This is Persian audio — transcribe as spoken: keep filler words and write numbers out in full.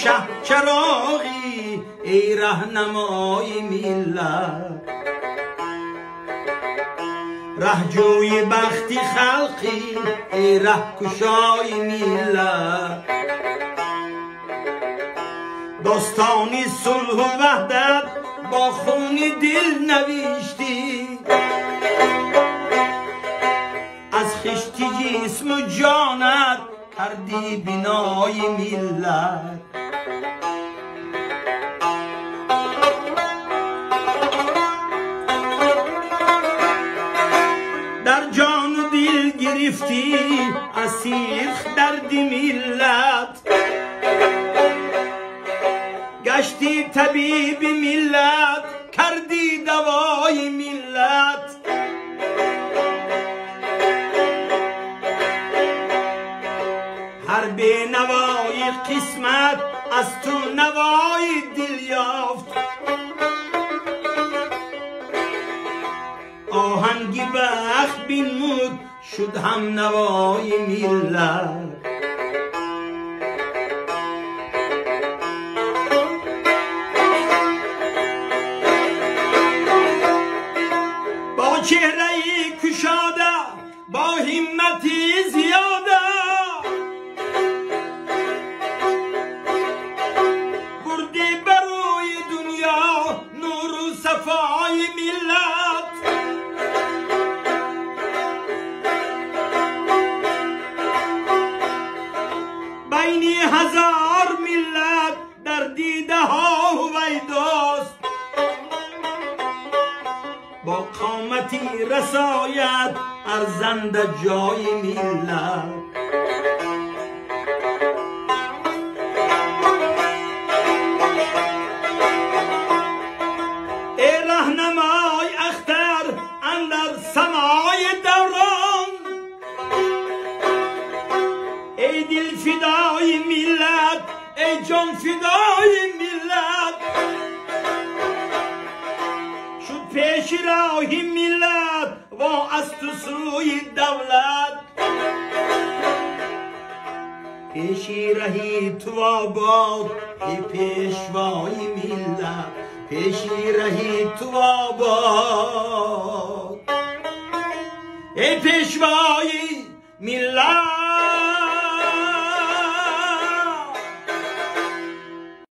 شه چراغی ای رهنمای ملت، رهجوی بختی خلقی ای رهکشای ملت، داستانی صلح و وحدت با خون دل نوشتی، از خشتی جسم و جانت کردی بنای ملت. در جان و دل گرفتی اسیر درد ملت، گشتی طبیب ملت کردی دوای ملت. هر به نوای قسمت از تو نوای دل یافت، آهنگی بخت بینمود شد هم نوای ملت. با چهره کشاده با همتی زیاده، بردی بروی دنیا نور و صفای ملت. بین هزار ملت در دیده ها هویداست، با قامتی رسایت ارزنده جای ملت. ای رهنمای اختر اندر سمای دوران، ای دل فدای ملت ای جان فدای ملت. شد پیش راهی ملت و از تو سوی دولت، پیشی رهی تو آباد ای پیشوای ملت، پیشی رهی تو آباد ای پیشوای ملت.